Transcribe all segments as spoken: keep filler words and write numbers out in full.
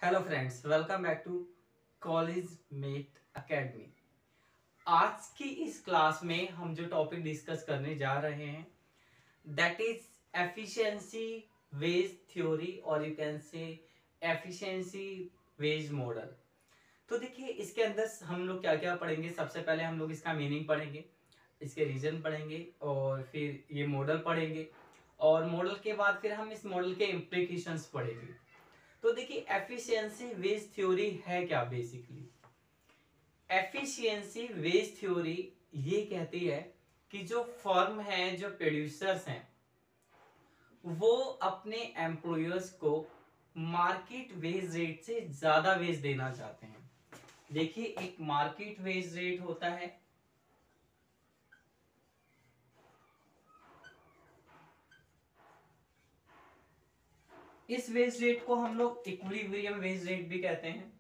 Hello friends, welcome back to college mate academy. आज की इस क्लास में हम जो टॉपिक डिस्कस करने जा रहे हैं that is efficiency wage theory और you can say efficiency wage model. तो देखिए, इसके अंदर हम लोग क्या क्या पढ़ेंगे। सबसे पहले हम लोग इसका मीनिंग पढ़ेंगे, इसके रीजन पढ़ेंगे और फिर ये मॉडल पढ़ेंगे और मॉडल के बाद फिर हम इस मॉडल के इम्प्लीकेशंस पढ़ेंगे। तो देखिए, एफिशिएंसी वेज थ्योरी है क्या। बेसिकली एफिशिएंसी वेज थ्योरी ये कहती है कि जो फर्म है, जो प्रोड्यूसर्स हैं, वो अपने एम्प्लॉयर्स को मार्केट वेज रेट से ज्यादा वेज देना चाहते हैं। देखिए, एक मार्केट वेज रेट होता है, इस वेज रेट को हम लोग इक्विलिब्रियम वेज रेट भी कहते हैं।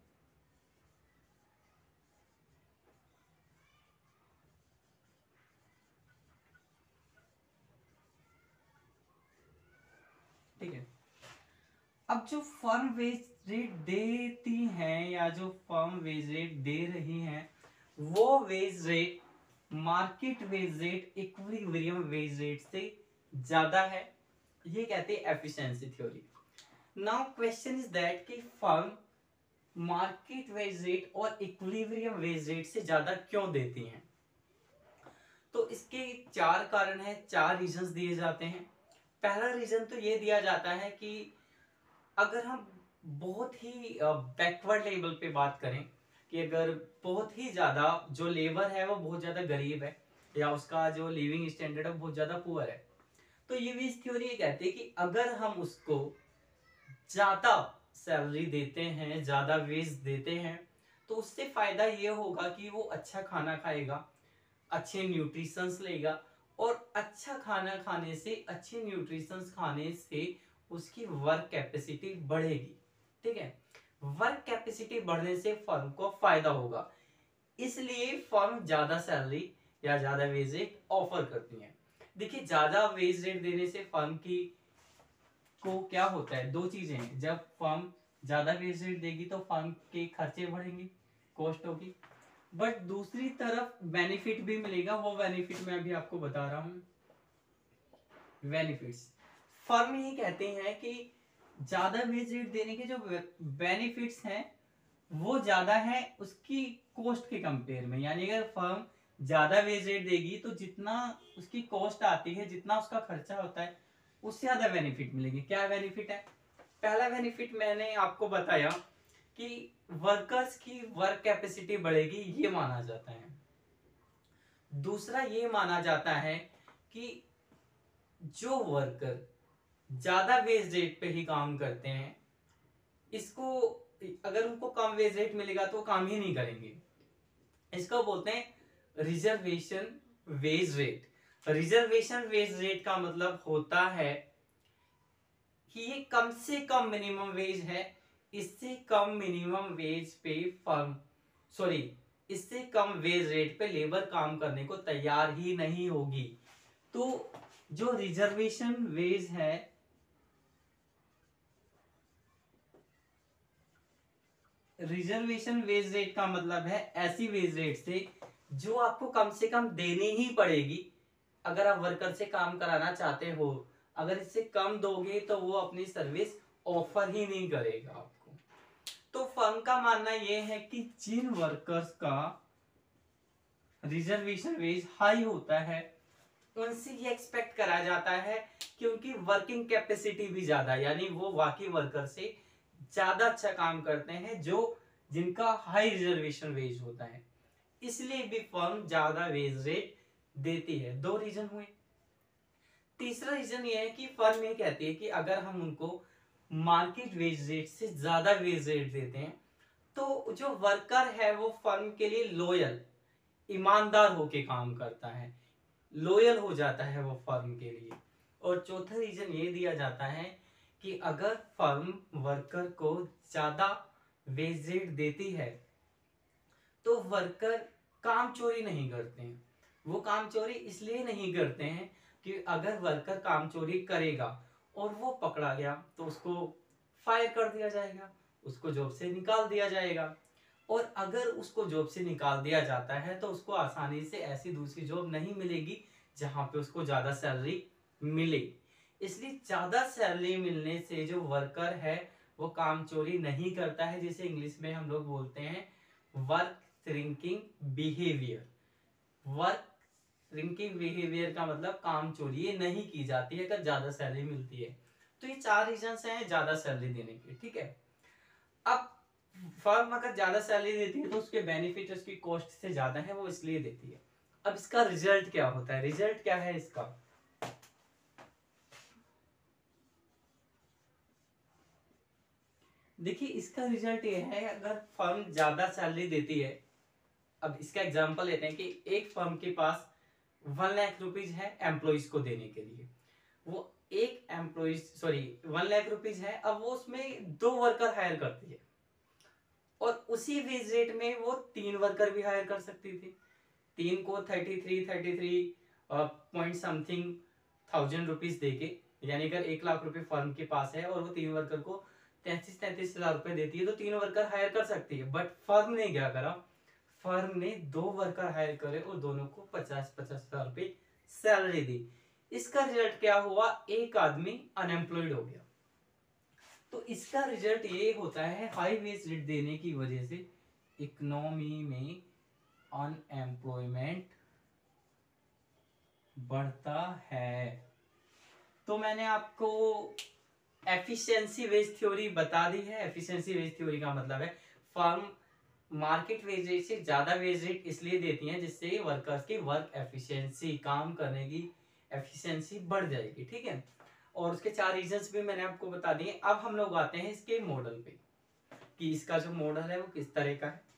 ठीक है। अब जो फर्म वेज रेट देती हैं या जो फर्म वेज रेट दे रही हैं, वो wage rate market wage rate equilibrium wage rate से ज्यादा है। ये कहते हैं efficiency theory. Now question is that कि फर्म मार्केट वेज रेट और इक्विलिब्रियम वेज रेट से ज्यादा क्यों देती हैं। तो इसके चार कारण है, चार रीजंस दिए जाते हैं। पहला रीजन तो ये दिया जाता है कि अगर हम बहुत ही बैकवर्ड लेवल पे बात करें कि अगर बहुत ही ज्यादा जो लेबर है वो बहुत ज्यादा गरीब है या उसका जो लिविंग स्टैंडर्ड है बहुत ज्यादा पुअर है, तो ये वेज थ्योरी ये कहती है कि अगर हम उसको ज्यादा सैलरी देते हैं, ज्यादा वेज देते हैं, तो उससे फायदा ये होगा कि वो अच्छा खाना खाएगा, अच्छे न्यूट्रिशंस लेगा और अच्छा खाना खाने से, अच्छे न्यूट्रिशंस खाने से उसकी वर्क कैपेसिटी बढ़ेगी। ठीक है, वर्क कैपेसिटी बढ़ने से फर्म को फायदा होगा, इसलिए फर्म ज्यादा सैलरी या ज्यादा वेज रेट ऑफर करती है। देखिए, ज्यादा वेज रेट देने से फर्म की को क्या होता है, दो चीजें हैं। जब फर्म ज्यादा वेज रेट देगी तो फर्म के खर्चे बढ़ेंगे, कॉस्ट होगी, बट दूसरी तरफ बेनिफिट भी मिलेगा। वो बेनिफिट मैं अभी आपको बता रहा हूं। बेनिफिट्स, फर्म ये कहते हैं कि ज्यादा वेज रेट देने के जो बेनिफिट्स हैं वो ज्यादा है उसकी कॉस्ट के कंपेयर में। यानी अगर फर्म ज्यादा वेज रेट देगी तो जितना उसकी कॉस्ट आती है, जितना उसका खर्चा होता है, उससे ज्यादा बेनिफिट मिलेंगे। क्या बेनिफिट है? पहला बेनिफिट मैंने आपको बताया कि वर्कर्स की वर्क कैपेसिटी बढ़ेगी, ये माना जाता है। दूसरा ये माना जाता है कि जो वर्कर ज्यादा वेज रेट पे ही काम करते हैं, इसको अगर उनको कम वेज रेट मिलेगा तो काम ही नहीं करेंगे। इसको बोलते हैं reservation wage rate. Reservation wage rate का मतलब होता है कि ये कम से कम मिनिमम वेज है, इससे कम मिनिमम वेज पे फर्म सॉरी इससे कम वेज रेट पे लेबर काम करने को तैयार ही नहीं होगी। तो जो रिजर्वेशन वेज है, रिजर्वेशन वेज रेट का मतलब है ऐसी वेज रेट से जो आपको कम से कम देनी ही पड़ेगी अगर आप वर्कर से काम कराना चाहते हो। अगर इससे कम दोगे तो वो अपनी सर्विस ऑफर ही नहीं करेगा आपको। तो फर्म का मानना यह है कि जिन वर्कर्स का रिजर्वेशन वेज हाई होता है उनसे ये एक्सपेक्ट करा जाता है कि उनकी वर्किंग कैपेसिटी भी ज्यादा, यानी वो बाकी वर्कर से ज्यादा अच्छा काम करते हैं जो जिनका हाई रिजर्वेशन वेज होता है, इसलिए भी फर्म ज्यादा वेज रेट देती है। दो रीजन हुए। तीसरा रीजन ये है कि फर्म ये कहती है कि अगर हम उनको मार्केट वेज रेट से ज्यादा वेज रेट देते हैं तो जो वर्कर है वो फर्म के लिए लॉयल, ईमानदार होके काम करता है, लॉयल हो जाता है वो फर्म के लिए। और चौथा रीजन ये दिया जाता है कि अगर फर्म वर्कर को ज्यादा वेज रेट देती है तो वर्कर काम चोरी नहीं करते हैं। वो काम चोरी इसलिए नहीं करते हैं कि अगर वर्कर काम चोरी करेगा और वो पकड़ा गया तो उसको फायर कर दिया जाएगा, उसको जॉब से निकाल दिया जाएगा। और अगर उसको जॉब से निकाल दिया जाता है तो उसको आसानी से ऐसी दूसरी जॉब नहीं मिलेगी जहां पे उसको ज्यादा सैलरी मिले। इसलिए ज्यादा सैलरी मिलने से जो वर्कर है वो काम चोरी नहीं करता है, जिसे इंग्लिश में हम लोग बोलते हैं work shrinking behaviour. Work shrinking behaviour का मतलब काम चोरी ये नहीं की जाती है अगर ज्यादा सैलरी मिलती है। तो ये चार रीजन हैं ज्यादा सैलरी देने के, ठीक है। अब फर्म अगर ज्यादा सैलरी देती है तो उसके बेनिफिट उसकी कॉस्ट से ज्यादा है, वो इसलिए देती है। अब इसका रिजल्ट क्या होता है, रिजल्ट क्या है इसका, देखिए इसका रिजल्ट ये है, अगर फर्म ज्यादा सैलरी देती है, अब इसका एग्जांपल लेते हैं कि एक फर्म के पास वन लाख रुपीज है एम्प्लॉइज को देने के लिए, वो एक employees sorry one lakh rupees है, अब वो उसमें दो वर्कर हायर करती है और उसी वेज रेट में वो तीन वर्कर भी हायर कर सकती थी। तीन को thirty three thirty three point something thousand rupees देके, यानी अगर एक लाख रुपए फर्म के पास है और वो तीन वर्कर को तैतीस तैतीस हजार रुपए देती है तो तीन वर्कर हायर कर सकती है। बट फर्म ने क्या करा, फर्म ने दो वर्कर हायर करे और दोनों को पचास पचास हजार रुपए सैलरी दी। इसका रिजल्ट क्या हुआ, एक आदमी अनएम्प्लॉयड हो गया। तो इसका रिजल्ट ये होता है, हाई वेज रेट देने की वजह से इकोनॉमी में अनएम्प्लॉयमेंट बढ़ता है। तो मैंने आपको एफिशिएंसी वेज थ्योरी बता दी है। एफिशिएंसी वेज थ्योरी का मतलब है फर्म मार्केट वेज रेट से ज्यादा वेज रेट इसलिए देती हैं जिससे वर्कर्स की वर्क एफिशिएंसी, काम करने की एफिशिएंसी बढ़ जाएगी, ठीक है। और उसके चार रीजंस भी मैंने आपको बता दिए। अब हम लोग आते हैं इसके मॉडल पे कि इसका जो मॉडल है वो किस तरह का है।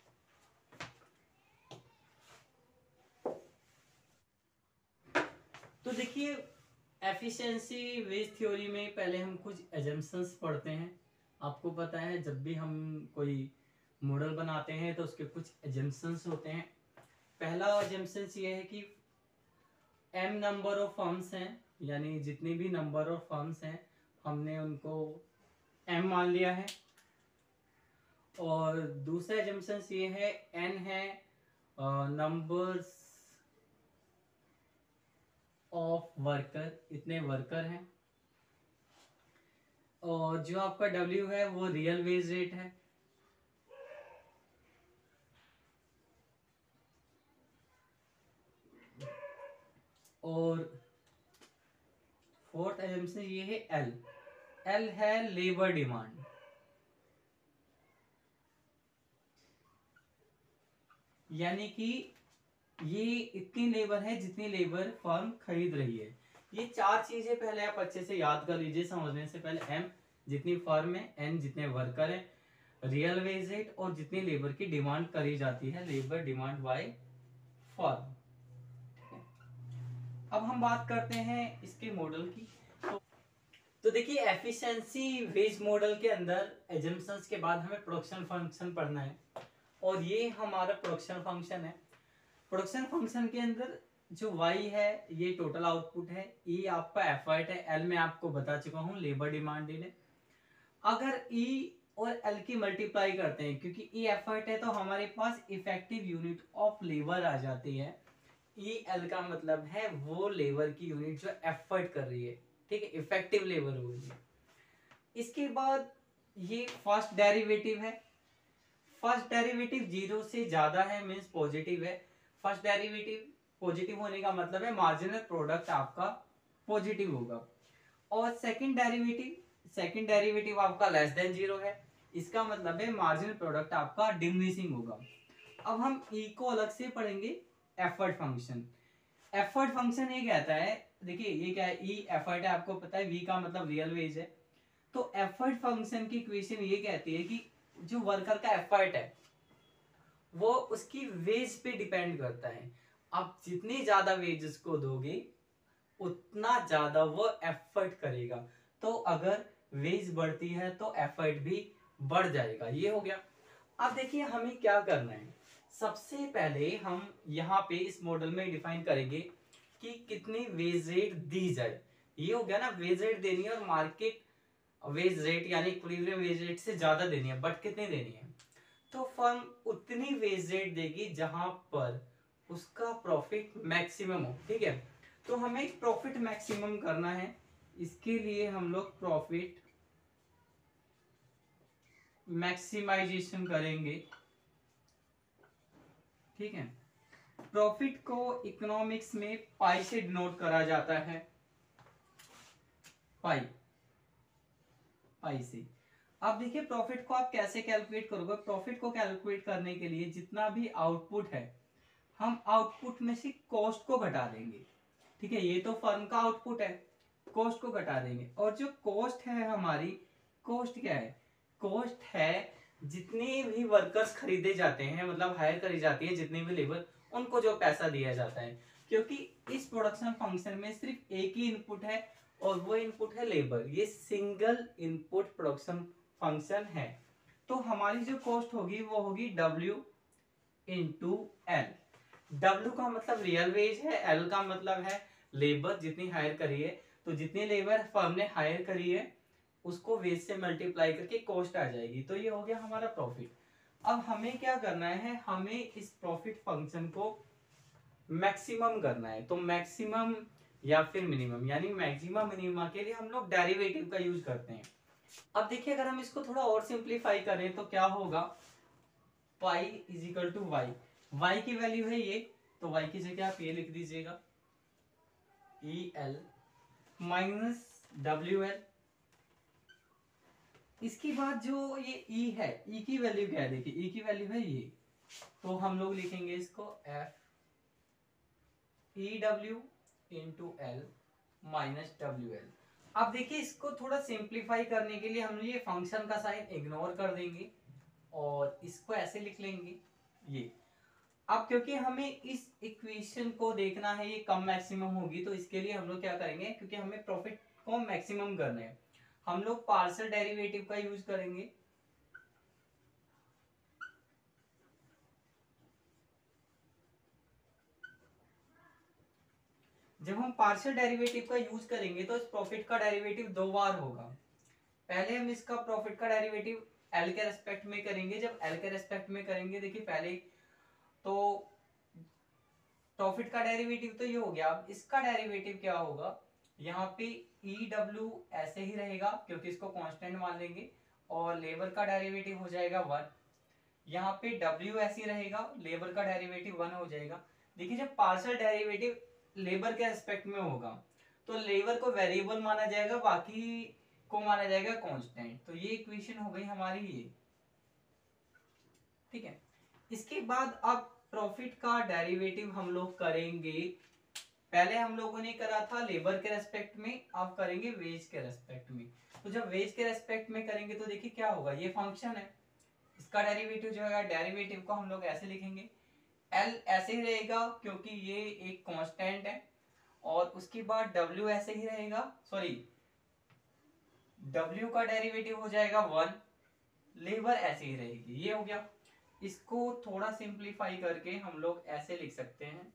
तो देखिए एफिशिएंसी वेज थ्योरी में पहले हम कुछ एजम्पशंस पढ़ते हैं। आपको पता है जब भी हम कोई मॉडल बनाते हैं तो उसके कुछ एजम्पशंस होते हैं। पहला एजम्पशन ये है कि एम नंबर ऑफ फर्म्स हैं, यानी जितने भी नंबर ऑफ फर्म्स हैं हमने उनको एम मान लिया है। और दूसरा एजम्पशन ये है एन है नंबर्स ऑफ वर्कर, इतने वर्कर हैं। और जो आपका डब्ल्यू है वो रियल वेज रेट है। और फोर्थ एजम्पशन ये है एल, एल है लेबर डिमांड, यानी कि ये इतनी लेबर है जितनी लेबर फर्म खरीद रही है। ये चार चीजें पहले आप अच्छे से याद कर लीजिए समझने से पहले। एम जितनी फर्म है, एन जितने वर्कर है, रियल वेज रेट और जितनी लेबर की डिमांड करी जाती है, लेबर डिमांड बाय फर्म। अब हम बात करते हैं इसके मॉडल की। तो, तो देखिए एफिशिएंसी वेज मॉडल के अंदर एजम्पशंस के बाद हमें प्रोडक्शन फंक्शन पढ़ना है और ये हमारा प्रोडक्शन फंक्शन है। प्रोडक्शन फंक्शन के अंदर जो y है ये टोटल आउटपुट है, e आपका एफर्ट है, l मैं आपको बता चुका हूँ लेबर डिमांड है। अगर e और l की मल्टीप्लाई करते हैं, क्योंकि e एफर्ट है तो हमारे पास इफेक्टिव यूनिट ऑफ लेबर आ जाती है। ई एल का मतलब है वो लेबर की यूनिट जो एफर्ट कर रही है, ठीक है, इफेक्टिव लेबर हो रही है। इसके बाद ये फर्स्ट डेरिवेटिव है। फर्स्ट डेरिवेटिव जीरो से ज्यादा है मींस पॉजिटिव है। फर्स्ट डेरिवेटिव पॉजिटिव होने का मतलब है मार्जिनल प्रोडक्ट आपका पॉजिटिव होगा। और सेकंड डेरिवेटिव सेकंड डेरिवेटिव आपका लेस देन जीरो है, इसका मतलब है मार्जिनल प्रोडक्ट आपका डिमिनिशिंग होगा। अब हम ई को अलग से पढ़ेंगे, एफर्ट फंक्शन। एफर्ट फंक्शन ये कहता है, देखिए ये क्या है, ई एफर्ट है, आपको पता है, वी का मतलब रियल वेज है। तो एफर्ट फंक्शन की इक्वेशन ये कहती है कि जो वर्कर का एफर्ट है वो उसकी वेज पे डिपेंड करता है। आप जितनी ज्यादा वेज उसको दोगे उतना ज्यादा वो एफर्ट करेगा। तो अगर वेज बढ़ती है तो एफर्ट भी बढ़ जाएगा। ये हो गया। अब देखिए हमें क्या करना है, सबसे पहले हम यहाँ पे इस मॉडल में डिफाइन करेंगे कि कितनी वेज रेट दी जाए। ये हो गया ना, वेज रेट देनी है और मार्केट वेज रेट यानी इक्विलिब्रियम वेज रेट से ज्यादा देनी है, बट कितनी देनी है, तो फर्म उतनी वेज रेट देगी जहां पर उसका प्रॉफिट मैक्सिमम हो। ठीक है, तो हमें प्रॉफिट मैक्सिमम करना है, इसके लिए हम लोग प्रॉफिट मैक्सिमाइजेशन करेंगे। ठीक है, प्रॉफिट को इकोनॉमिक्स में पाई से डिनोट करा जाता है, पाई पाई से। अब देखिए प्रॉफिट को आप कैसे कैलकुलेट करोगे, प्रॉफिट को कैलकुलेट करने के लिए जितना भी आउटपुट है हम आउटपुट में से कॉस्ट को घटा देंगे। ठीक है, ये तो फर्म का आउटपुट है, कॉस्ट को घटा देंगे, और जो कॉस्ट है हमारी, कॉस्ट क्या है, कॉस्ट है जितने भी वर्कर्स खरीदे जाते हैं, मतलब हायर करी जाती है जितनी भी लेबर, उनको जो पैसा दिया जाता है, क्योंकि इस प्रोडक्शन फंक्शन में सिर्फ एक ही इनपुट है और वो इनपुट है लेबर, ये सिंगल इनपुट प्रोडक्शन फंक्शन है। तो हमारी जो कॉस्ट होगी वो होगी W इंटू एल। W का मतलब रियल वेज है, L का मतलब है लेबर जितनी हायर करी है, तो जितनी लेबर फर्म ने हायर करी है उसको वेज से मल्टीप्लाई करके कॉस्ट आ जाएगी, तो ये हो गया हमारा प्रॉफिट। अब हमें क्या करना है, हमें इस प्रॉफिट फंक्शन को मैक्सिमम करना है, तो मैक्सिमम या फिर मिनिमम, यानी मैक्सिमम मिनिमम के लिए हम लोग डेरिवेटिव का यूज करते हैं। अब देखिए अगर हम इसको थोड़ा और सिंप्लीफाई करें तो क्या होगा, pi is equal to Y, Y की वैल्यू है ये, तो वाई की जगह आप ये लिख दीजिएगा E L minus W L. इसके बाद जो ये ई है, ई की वैल्यू क्या है, देखिए ई की वैल्यू है ये, तो हम लोग लिखेंगे इसको F E W into L minus W L. अब देखिए इसको थोड़ा सिंप्लीफाई करने के लिए हम ये फंक्शन का साइन इग्नोर कर देंगे और इसको ऐसे लिख लेंगे ये। अब क्योंकि हमें इस इक्वेशन को देखना है ये कम मैक्सिमम होगी, तो इसके लिए हम लोग क्या करेंगे, क्योंकि हमें प्रॉफिट को मैक्सिमम करना है, हम लोग पार्शियल डेरिवेटिव का यूज करेंगे। जब हम पार्शियल डेरिवेटिव का यूज करेंगे तो इस प्रॉफिट का डेरिवेटिव दो बार होगा। पहले हम इसका प्रॉफिट का डेरिवेटिव एल के रेस्पेक्ट में करेंगे, जब एल के रेस्पेक्ट में करेंगे, देखिए पहले तो प्रॉफिट का डेरिवेटिव तो ये हो गया, अब इसका डेरिवेटिव क्या होगा, यहाँ पे ई डब्ल्यू ऐसे ही रहेगा क्योंकि इसको कांस्टेंट मान लेंगे, और लेबर का डेरिवेटिव हो जाएगा वन, यहाँ पे डब्ल्यू ऐसे ही रहेगा, लेबर का डेरिवेटिव वन हो जाएगा। देखिए जब पार्शियल डेरिवेटिव लेबर के रेस्पेक्ट में होगा तो लेबर को वेरिएबल माना जाएगा, बाकी को माना जाएगा कांस्टेंट, तो ये इक्वेशन हो गई हमारी ये। ठीक है, इसके बाद अब प्रॉफिट का डेरिवेटिव हम लोग करेंगे, पहले हम लोगों ने करा था लेबर के रेस्पेक्ट में, अब करेंगे वेज के रेस्पेक्ट में। तो जब वेज के रेस्पेक्ट में करेंगे तो देखिए क्या होगा, ये फंक्शन है, इसका डेरिवेटिव जो है, डेरिवेटिव को हम लोग ऐसे लिखेंगे, एल ऐसे ही रहेगा क्योंकि ये एक कांस्टेंट है, और उसके बाद डब्ल्यू ऐसे ही रहेगा, सॉरी डब्ल्यू का डेरिवेटिव हो जाएगा वन, लेबर ऐसे ही रहेगी, ये हो गया। इसको थोड़ा सिंप्लीफाई करके हम लोग ऐसे लिख सकते हैं,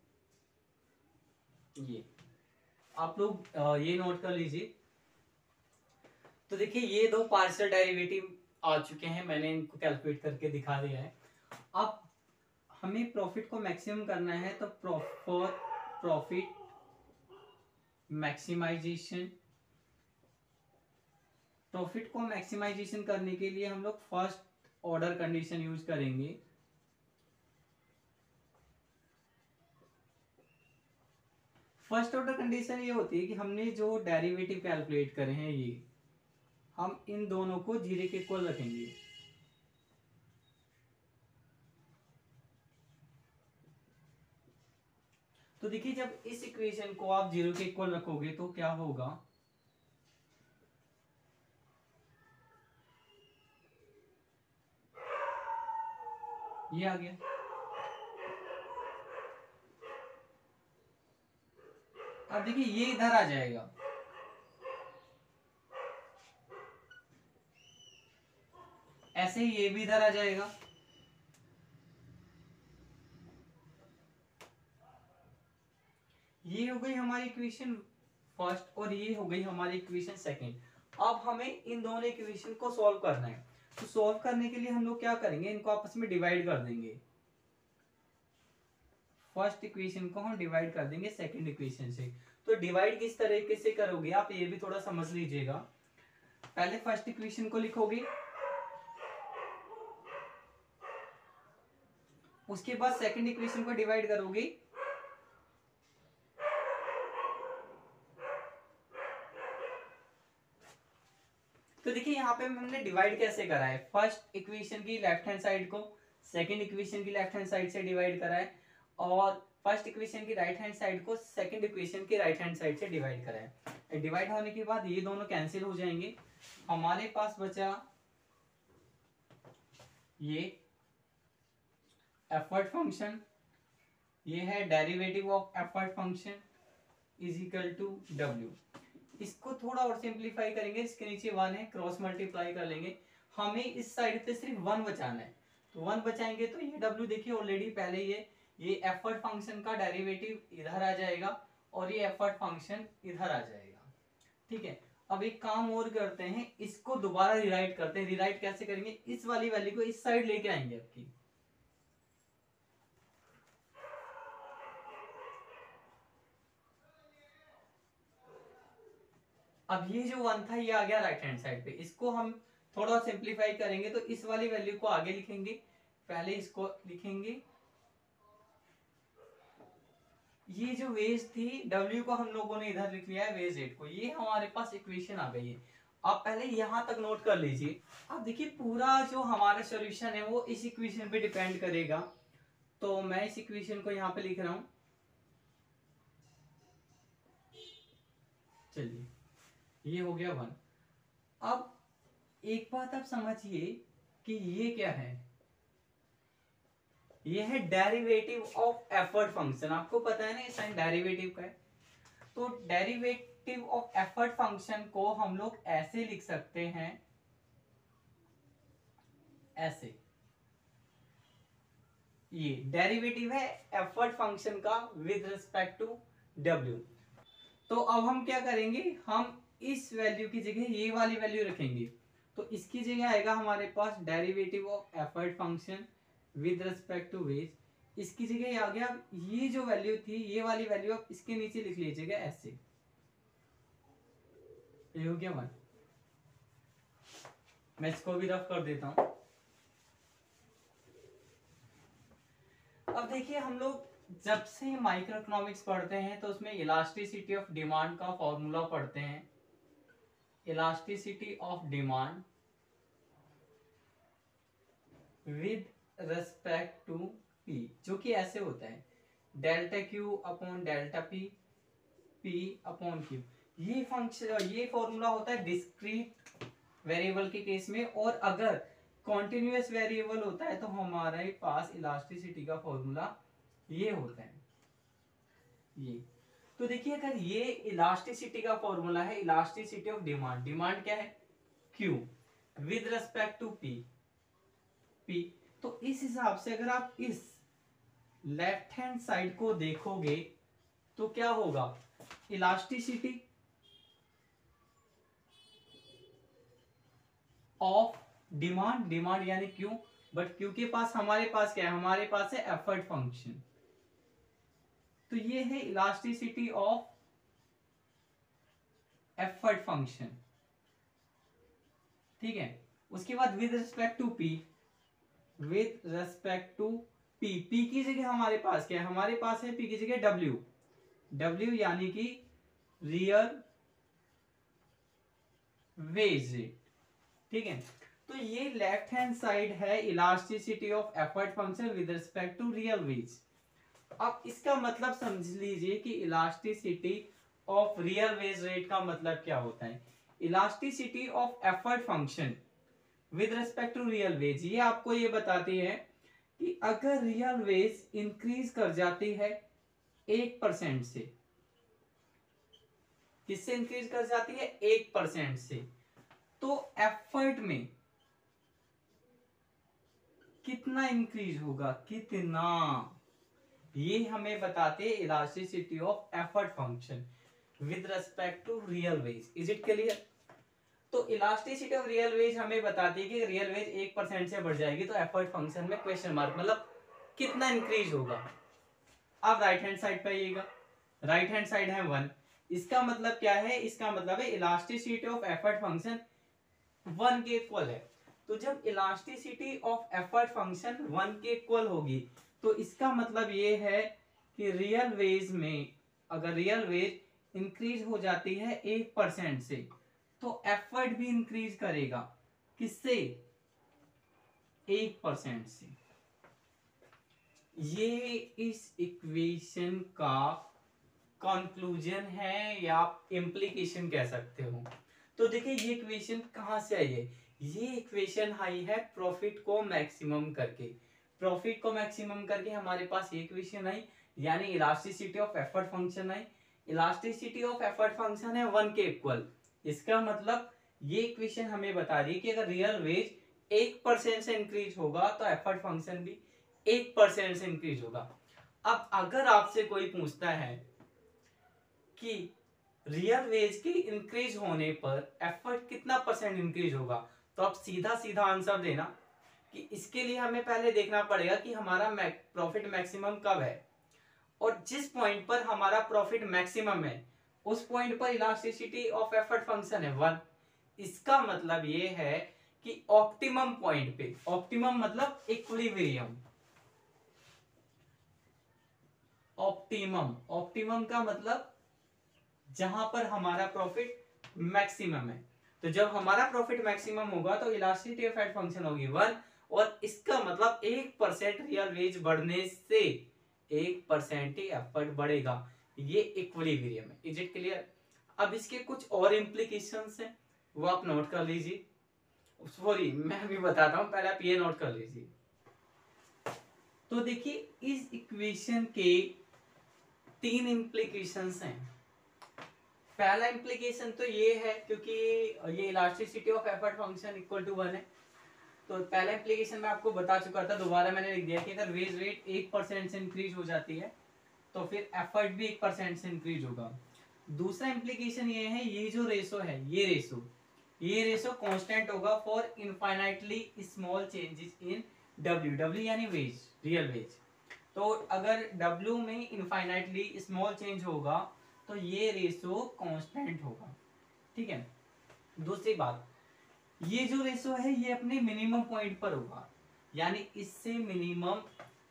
ये आप लोग ये नोट कर लीजिए। तो देखिए ये दो पार्शियल डेरिवेटिव आ चुके हैं, मैंने इनको कैलकुलेट करके दिखा दिया है। अब हमें प्रॉफिट को मैक्सिमम करना है, तो फॉर प्रॉफिट मैक्सिमाइजेशन, प्रॉफिट को मैक्सिमाइजेशन करने के लिए हम लोग फर्स्ट ऑर्डर कंडीशन यूज करेंगे। फर्स्ट ऑर्डर कंडीशन ये होती है कि हमने जो डेरिवेटिव कैलकुलेट करे हैं ये, हम इन दोनों को जीरो के इक्वल रखेंगे। तो देखिए जब इस इक्वेशन को आप जीरो के इक्वल रखोगे तो क्या होगा, ये आ गया। अब देखिए ये इधर आ जाएगा, ऐसे ही ये भी इधर आ जाएगा, ये हो गई हमारी इक्वेशन फर्स्ट और ये हो गई हमारी इक्वेशन सेकंड। अब हमें इन दोनों इक्वेशन को सॉल्व करना है। तो सॉल्व करने के लिए हम लोग क्या करेंगे, इनको आपस में डिवाइड कर देंगे। फर्स्ट इक्वेशन को हम डिवाइड कर देंगे सेकंड इक्वेशन से। तो डिवाइड किस तरीके से करोगे आप, ये भी थोड़ा समझ लीजिएगा। पहले फर्स्ट इक्वेशन को लिखोगे, उसके बाद सेकंड इक्वेशन को डिवाइड करोगे। तो देखिए यहाँ पे हमने डिवाइड कैसे करा है, फर्स्ट इक्वेशन की लेफ्ट हैंड साइड को सेकंड इक्वेशन की लेफ्ट हैंड साइड से डिवाइड करा है, और फर्स्ट इक्वेशन की राइट हैंड साइड को सेकंड इक्वेशन की राइट हैंड साइड से डिवाइड करा है। डिवाइड होने के बाद ये दोनों कैंसिल हो जाएंगे, हमारे पास बचा ये एफर्ट फंक्शन, ये है derivative of effort function is equal to W. इसको थोड़ा और सिंप्लीफाई करेंगे, इसके नीचे वन है, क्रॉस मल्टीप्लाई कर लेंगे, हमें इस साइड पे सिर्फ वन बचाना है। तो वन बचाएंगे तो ये डब्ल्यू देखिए ऑलरेडी पहले ये ये एफर्ट फंक्शन का डेरिवेटिव इधर आ जाएगा और ये एफर्ट फंक्शन इधर आ जाएगा। ठीक है, अब एक काम और करते हैं, इसको दोबारा रिराइट करते हैं। रिराइट कैसे करेंगे, इस वाली वैल्यू को इस साइड लेके आएंगे आपकी। अब ये जो वन था ये आ गया राइट हैंड साइड पे, इसको हम थोड़ा सिंप्लीफाई करेंगे तो इस वाली वैल्यू को आगे लिखेंगे। पहले इसको लिखेंगे, ये जो वेज थी W को हम लोगों ने इधर लिख लिया है वेज एट को, ये हमारे पास इक्वेशन आ गई है। आप पहले यहां तक नोट कर लीजिए। अब देखिए पूरा जो हमारा सॉल्यूशन है वो इस इक्वेशन पे डिपेंड करेगा, तो मैं इस इक्वेशन को यहाँ पे लिख रहा हूं। चलिए ये हो गया वन। अब एक बात आप समझिए कि ये क्या है, ये है डेरिवेटिव ऑफ एफर्ट फंक्शन। आपको पता है ना ये साइन डेरिवेटिव का है, तो डेरिवेटिव ऑफ एफर्ट फंक्शन को हम लोग ऐसे लिख सकते हैं, ऐसे। ये डेरिवेटिव है एफर्ट फंक्शन का विद रिस्पेक्ट टू डब्ल्यू। तो अब हम क्या करेंगे, हम इस वैल्यू की जगह ये वाली वैल्यू रखेंगे। तो इसकी जगह आएगा हमारे पास derivative of effort function with respect to wage. इसकी जगह आ गया ये जो वैल्यू थी ये वाली वैल्यू आप इसके नीचे लिख लीजिएगा ऐसे। ये हो गया वन। मैं इसको भी रफ कर देता हूं। अब देखिए हम लोग जब से माइक्रो इकोनॉमिक्स पढ़ते हैं तो उसमें इलास्टिसिटी ऑफ डिमांड का फॉर्मूला पढ़ते हैं। Elasticity of demand with respect to P, जो कि ऐसे होता है delta Q upon delta P, P upon Q. ये फंक्शन ये फॉर्मूला होता है डिस्क्रीट वेरिएबल के केस में, और अगर कॉन्टिन्यूअस वेरिएबल होता है तो हमारे पास इलास्टिसिटी का फॉर्मूला ये होता है ये। तो देखिए अगर ये इलास्टिसिटी का फॉर्मूला है, इलास्टिसिटी ऑफ डिमांड, डिमांड क्या है Q with respect to P, P, तो इस हिसाब से अगर आप इस लेफ्ट हैंड साइड को देखोगे तो क्या होगा, इलास्टिसिटी ऑफ डिमांड, डिमांड यानी Q, बट Q के पास हमारे पास क्या है, हमारे पास है एफर्ट फंक्शन। तो ये है इलास्टिसिटी ऑफ एफर्ट फंक्शन। ठीक है, उसके बाद with respect to P, with respect to P, P की जगह हमारे पास क्या है, हमारे पास है P की जगह W, W यानी कि रियल वेज रेट। ठीक है, तो ये लेफ्ट हैंड साइड है elasticity of effort function with respect to real wage. अब इसका मतलब समझ लीजिए कि elasticity of real wage rate का मतलब क्या होता है। Elasticity of effort function with respect to real wage, ये आपको ये बताती है कि अगर रियल वेज इंक्रीज कर जाती है एक परसेंट से, किससे इंक्रीज कर जाती है, एक परसेंट से, तो एफर्ट में कितना इंक्रीज होगा, कितना, ये हमें बताते हैं elasticity of effort function with respect to real wage. Is it clear. तो इलास्टिसिटी ऑफ रियल वेज हमें बताती है कि रियल वेज एक परसेंट से बढ़ जाएगी तो एफर्ट फंक्शन में क्वेश्चन मार्क, मतलब कितना इंक्रीज होगा। अब राइट हैंड साइड पे आइएगा, राइट हैंड साइड है वन, इसका मतलब क्या है, इसका मतलब है elasticity of effort function one के इक्वल है। तो जब elasticity of effort function one के इक्वल होगी तो इसका मतलब ये है कि रियल वेज में अगर रियल वेज इंक्रीज हो जाती है एक परसेंट से तो एफर्ट भी इंक्रीज करेगा, किससे, एक परसेंट से। ये इस इक्वेशन का कंक्लूजन है या आप इम्प्लीकेशन कह सकते हो। तो देखिए ये इक्वेशन कहां से आई है, ये इक्वेशन आई है प्रॉफिट को मैक्सिमम करके, प्रॉफिट को मैक्सिमम करके हमारे पास ये इक्वेशन आई, यानी इलास्टिसिटी ऑफ एफर्ट फंक्शन आई। इलास्टिसिटी ऑफ एफर्ट फंक्शन है वन के इक्वल, इसका मतलब ये इक्वेशन हमें बता रही है कि अगर रियल वेज एक परसेंट से इंक्रीज होगा तो एफर्ट फंक्शन भी एक परसेंट से इंक्रीज होगा। अब अगर आपसे कोई पूछता है कि रियल वेज के इंक्रीज होने पर एफर्ट कितना परसेंट इंक्रीज होगा, तो आप सीधा सीधा आंसर देना कि इसके लिए हमें पहले देखना पड़ेगा कि हमारा प्रॉफिट मैक्सिमम कब है, और जिस पॉइंट पर हमारा प्रॉफिट मैक्सिमम है उस पॉइंट पर इलास्टिसिटी ऑफ एफर्ट फंक्शन है वन। इसका मतलब ये है कि ऑप्टिमम पॉइंट पे, ऑप्टिमम मतलब इक्विलिब्रियम, ऑप्टिमम, ऑप्टिमम का मतलब जहां पर हमारा प्रॉफिट मैक्सिमम है। तो जब हमारा प्रॉफिट मैक्सिमम होगा तो इलास्टिसिटी ऑफ एफर्ट फंक्शन होगी वन, और इसका मतलब एक परसेंट रियल वेज बढ़ने से एक परसेंट ही एफर्ट बढ़ेगा, ये इक्विलिब्रियम है। Is it clear? अब इसके कुछ और इम्प्लीकेशंस हैं, वो आप नोट कर लीजिए। सॉरी मैं भी बताता हूं, पहले आप ये नोट कर लीजिए। तो देखिए इस इक्वेशन के तीन इम्प्लीकेशंस हैं। पहला इम्प्लीकेशन तो ये है क्योंकि ये elasticity of effort function equal to one है, तो पहला इम्प्लीकेशन मैं आपको बता चुका था, दोबारा मैंने लिख दिया कि अगर वेज रेट एक परसेंट से इंक्रीज हो जाती है तो फिर एफर्ट भी एक परसेंट से इंक्रीज होगा। दूसरा इम्प्लीकेशन ये है, ये जो रेशो है, ये रेशो ये रेशो कांस्टेंट होगा for infinitely small changes in W, W यानी वेज, रियल वेज। तो अगर डब्ल्यू में इनफाइनाइटली स्मॉल चेंज होगा तो ये रेशो कांस्टेंट होगा, ठीक है। दूसरी बात, ये जो रेशो है ये अपने मिनिमम पॉइंट पर होगा, यानी इससे मिनिमम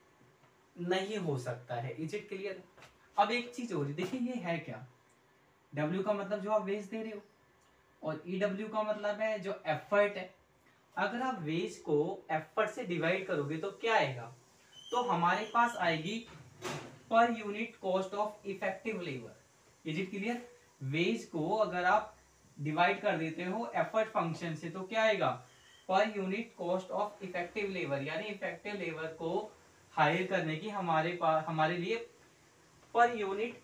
नहीं हो सकता है। Is it clear? अब एक चीज हो रही, देखिए ये है क्या, W का मतलब जो आप वेज दे रहे हो, और E W का मतलब है जो एफर्ट है। अगर आप वेज को एफर्ट से डिवाइड करोगे तो क्या आएगा, तो हमारे पास आएगी per unit cost of effective labour. Is it clear? Wage को अगर आप डिवाइड कर देते हो एफर्ट फंक्शन से तो क्या आएगा, per unit cost of effective labour, यानी इफेक्टिव लेबर को हायर करने की हमारे पास हमारे लिए पर यूनिट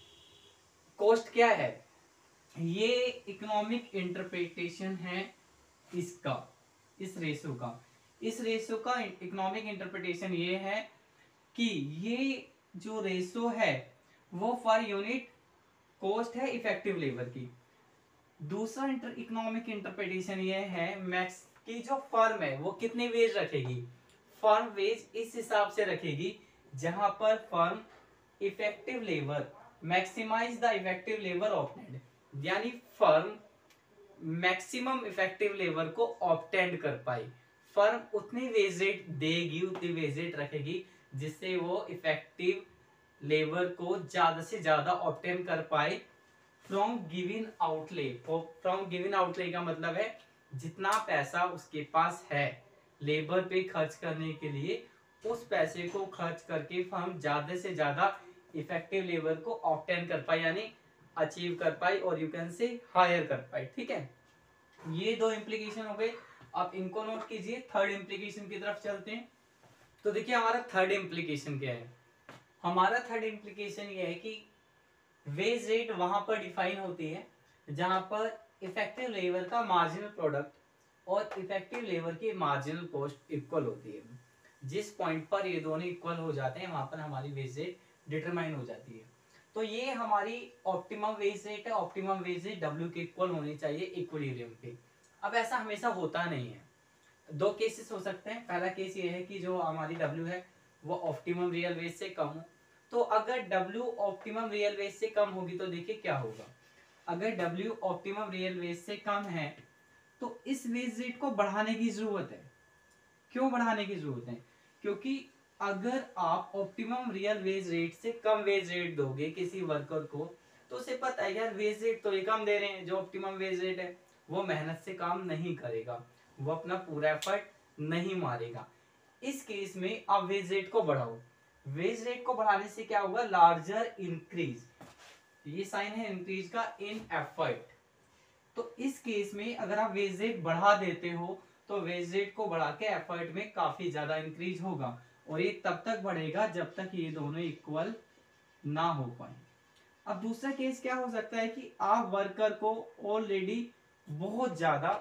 कॉस्ट क्या है। ये इकोनॉमिक इंटरप्रिटेशन है इसका, इस रेशो का। इस रेशो का इकोनॉमिक इंटरप्रिटेशन ये है कि ये जो रेशो है वो पर यूनिट कॉस्ट है इफेक्टिव लेबर की। दूसरा इंटर इकोनॉमिक इंटरप्रिटेशन ये है मैक्स की जो फर्म है वो कितनी वेज रखेगी, फर्म वेज इस हिसाब से रखेगी जहां पर firm effective labour maximise the effective labour obtained, यानी फर्म मैक्सिमम इफेक्टिव लेबर को ऑप्टेंड कर पाए। फर्म उतनी वेज रेट देगी, उतनी वेज रेट रखेगी जिससे वो इफेक्टिव लेबर को ज्यादा से ज्यादा ऑप्टेन कर पाए from given outlay. From given outlay का मतलब है जितना पैसा उसके पास है लेबर पे खर्च करने के लिए, उस पैसे को खर्च करके फर्म ज्यादा से ज्यादा इफेक्टिव लेबर को ऑप्टेन कर पाए, यानी अचीव कर पाए, और यू कैन से हायर कर पाए, ठीक है। ये दो इम्प्लीकेशन हो गए, आप इनको नोट कीजिए। थर्ड इम्प्लीकेशन की तरफ चलते हैं। तो देखिए हमारा थर्ड इम्प्लीकेशन क्या है, हमारा थर्ड इम्प्लीकेशन ये है कि वेज रेट वहां पर डिफाइन होती है जहां पर इफेक्टिव लेबर का मार्जिनल प्रोडक्ट और इफेक्टिव लेबर की मार्जिनल कॉस्ट इक्वल होती है। जिस पॉइंट पर ये दोनों इक्वल हो जाते हैं वहां पर हमारी वेज रेट डिटरमाइन हो जाती है। तो ये हमारी ऑप्टिमम वेज रेट है। ऑप्टिमम वेज रेट डब्ल्यू के इक्वल होनी चाहिए इक्विलिब्रियम पे। अब ऐसा हमेशा होता नहीं है, दो केसेस हो सकते हैं। पहला केस ये है कि जो हमारी डब्ल्यू है वो ऑप्टिमम रियल वेज से कम हो। तो अगर डब्ल्यू ऑप्टिमम रियल वेज से कम होगी तो देखिए क्या होगा। अगर डब्ल्यू ऑप्टिमम रियल वेज से कम है तो इस वेज रेट को बढ़ाने की जरूरत है। क्यों बढ़ाने की जरूरत है? क्योंकि अगर आप ऑप्टिमम रियल वेज रेट से कम वेज रेट दोगे किसी वर्कर को, तो उसे पता है यार वेज रेट तो ये कम दे रहे हैं, जो ऑप्टिमम वेज रेट है वो मेहनत से काम नहीं करेगा, वो अपना पूरा एफर्ट नहीं मारेगा। इस केस में आप वेज रेट को बढ़ाओ। वेज रेट को बढ़ाने से क्या होगा? लार्जर इंक्रीज, ये साइन है इंक्रीज का, इन एफर्ट। तो इस केस में अगर आप वेज रेट बढ़ा देते हो तो वेज रेट को बढ़ा के एफर्ट में काफी ज्यादा इंक्रीज होगा, और ये तब तक बढ़ेगा जब तक ये दोनों इक्वल ना हो पाए। अब दूसरा केस क्या हो सकता है कि आप वर्कर को ऑलरेडी बहुत ज्यादा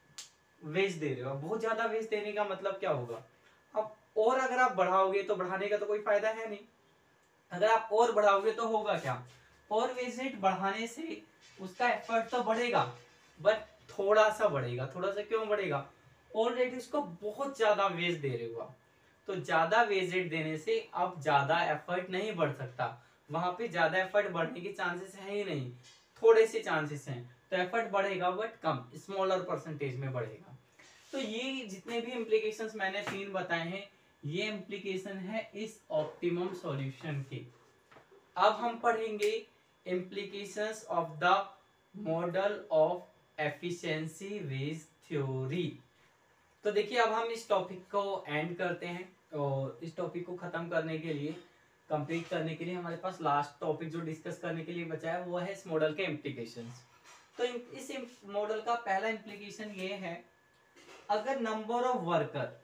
वेज दे रहे हो। बहुत ज्यादा वेज देने का मतलब क्या होगा? अब और अगर आप बढ़ाओगे तो बढ़ाने का तो कोई फायदा है नहीं। अगर आप और बढ़ाओगे तो होगा क्या? और वेज रेट बढ़ाने से उसका एफर्ट तो बढ़ेगा, बट थोड़ा सा बढ़ेगा। थोड़ा सा क्यों बढ़ेगा? ऑलरेडी उसको बहुत ज्यादा वेज दे रहे हो आप, तो ज्यादा वेज रेट देने से अब ज्यादा एफर्ट नहीं बढ़ सकता। वहां पे ज्यादा एफर्ट बढ़ने के चांसेस है ही नहीं, थोड़े से चांसेस हैं। तो एफर्ट बढ़ेगा बट कम, स्मॉलर परसेंटेज में बढ़ेगा। तो ये जितने भी इम्प्लीकेशंस मैंने तीन बताए हैं, ये इम्प्लीकेशन है इस ऑप्टिमम सॉल्यूशन के। अब हम पढ़ेंगे implications of the model of efficiency wage theory. तो देखिए अब हम इस टॉपिक को एंड करते हैं, और इस टॉपिक को खत्म करने के लिए, कंप्लीट करने के लिए हमारे पास लास्ट टॉपिक जो डिस्कस करने के लिए बचा है वो है इस मॉडल के इम्प्लीकेशंस। तो इस मॉडल का पहला इम्प्लीकेशन ये है, अगर number of worker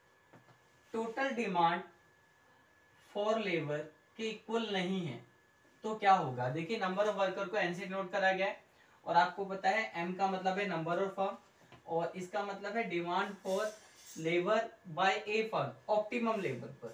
total demand for labour के इक्वल नहीं है तो क्या होगा। देखिए नंबर ऑफ वर्कर को एन से नोट करा गया है, और आपको पता है एम का मतलब है नंबर ऑफ फर्म, और इसका मतलब है demand for labour by a firm optimum level पर,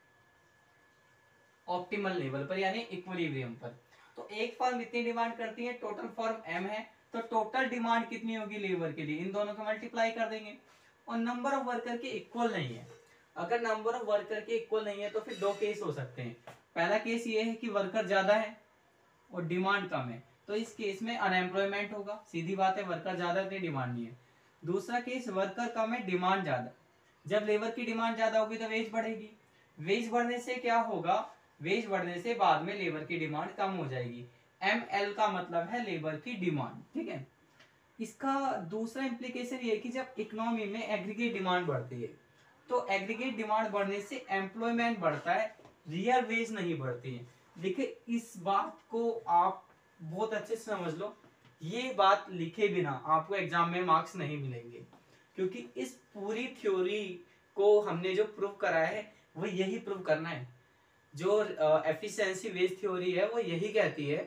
ऑप्टिमल लेवल पर यानी इक्विलिब्रियम पर। तो एक फर्म इतनी डिमांड करती है, टोटल फर्म एम है, तो टोटल डिमांड कितनी होगी लेबर के लिए, इन दोनों को मल्टीप्लाई कर देंगे। और नंबर ऑफ वर्कर के इक्वल नहीं है। अगर नंबर ऑफ वर्कर के इक्वल नहीं है तो फिर दो केस हो सकते हैं। पहला केस ये है कि वर्कर ज्यादा है और डिमांड कम है, तो इस केस में अनएम्प्लॉयमेंट होगा, सीधी बात है, वर्कर ज्यादा है डिमांड नहीं है। दूसरा केस वर्कर कम है डिमांड ज्यादा, जब लेबर की डिमांड ज्यादा होगी तो वेज बढ़ेगी। वेज बढ़ने से क्या होगा? वेज बढ़ने से बाद में लेबर की डिमांड कम हो जाएगी। एम एल का मतलब है लेबर की डिमांड, ठीक है। इसका दूसरा इम्प्लीकेशन ये कि जब इकोनॉमी में एग्रीगेट डिमांड बढ़ती है तो एग्रीगेट डिमांड बढ़ने से एम्प्लॉयमेंट बढ़ता है, रियल वेज नहीं बढ़ती है। देखिए इस बात को आप बहुत अच्छे से समझ लो, ये बात लिखे बिना आपको एग्जाम में मार्क्स नहीं मिलेंगे, क्योंकि इस पूरी थ्योरी को हमने जो प्रूव करा है वो यही प्रूव करना है। जो एफिशिएंसी वेज थ्योरी है वो यही कहती है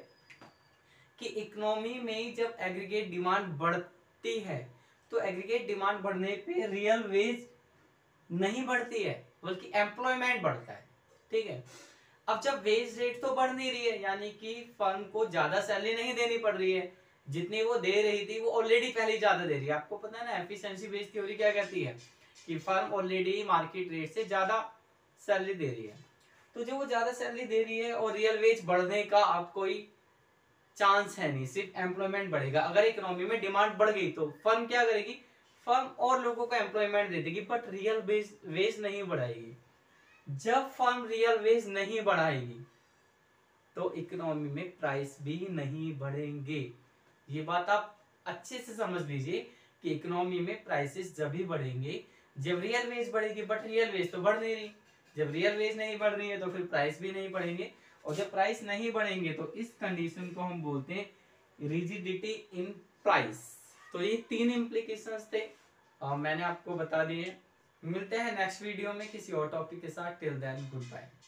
कि इकोनॉमी में जब एग्रीगेट डिमांड बढ़ती है तो एग्रीगेट डिमांड बढ़ने पे रियल वेज नहीं बढ़ती है बल्कि एम्प्लॉयमेंट बढ़ता है, ठीक है। अब जब वेज रेट तो बढ़ नहीं रही है, यानी कि फर्म को ज्यादा सैलरी नहीं देनी पड़ रही है, जितनी वो दे रही थी वो ऑलरेडी पहले ज्यादा दे रही है। आपको पता है ना एफिशिएंसी बेस्ड थ्योरी क्या कहती है कि फर्म ऑलरेडी मार्केट रेट से ज्यादा सैलरी दे रही है, तो जो वो ज्यादा सैलरी दे रही है और रियल वेज बढ़ने का अब कोई चांस है नहीं, सिर्फ एम्प्लॉयमेंट बढ़ेगा। अगर इकोनॉमी में डिमांड बढ़ गई तो फर्म क्या करेगी? फर्म और लोगों को एम्प्लॉयमेंट दे देगी, बट रियल वेज वेज नहीं बढ़ाएगी। जब फर्म रियल वेज नहीं बढ़ाएगी तो इकोनॉमी में प्राइस भी नहीं बढ़ेंगे। ये बात आप अच्छे से समझ लीजिए कि इकोनॉमी में प्राइसेस जब भी बढ़ेंगे जब रियल वेज बढ़ेगी, बट रियल वेज तो बढ़ नहीं रही। जब रियल वेज नहीं बढ़ रही है तो फिर प्राइस भी नहीं बढ़ेंगे, और जब प्राइस नहीं बढ़ेंगे तो इस कंडीशन को हम बोलते हैं रिजिडिटी इन प्राइस। तो ये तीन इम्प्लीकेशंस थे, आ, मैंने आपको बता दिए। मिलते हैं नेक्स्ट वीडियो में किसी और टॉपिक के साथ। Till then good bye.